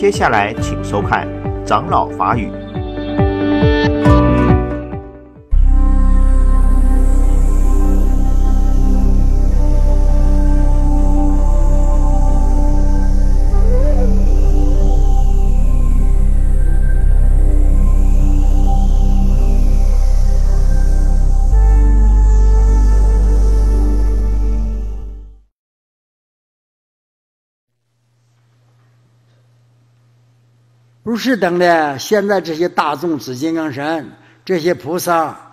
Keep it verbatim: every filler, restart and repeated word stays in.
接下来请收看长老法语。 不是等的，现在这些大众紫金刚神，这些菩萨，